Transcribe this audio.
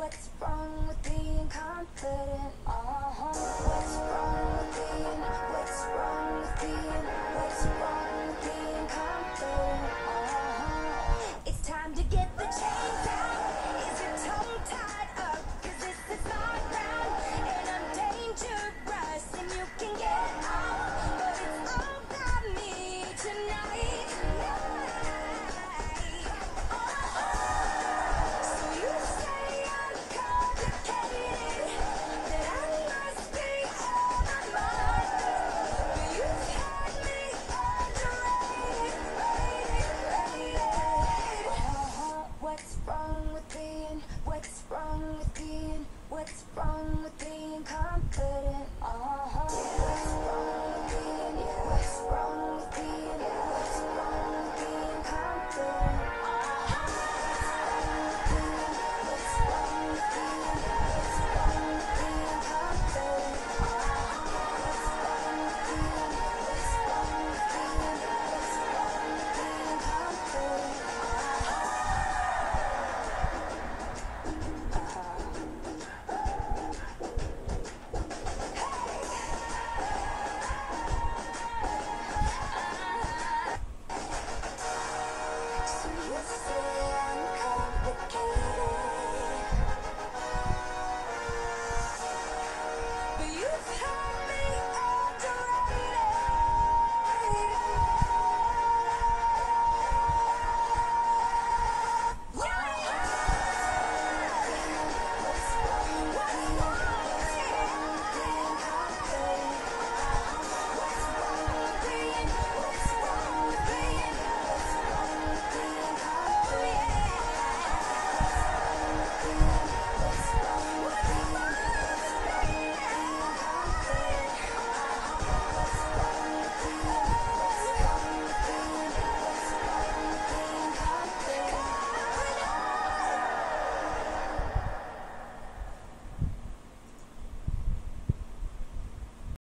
What's wrong with being confident? What's wrong with being? What's wrong with being? What's wrong with being confident? It's time to get the chains out. Is your tongue tied up? 'Cause this is my ground, and I'm dangerous, and you can get out, but it's all about me tonight. So you say I'm complicated, that I must be out of my mind, but you've had me underrated. What's wrong with being? What's wrong with being? What's wrong with being confident?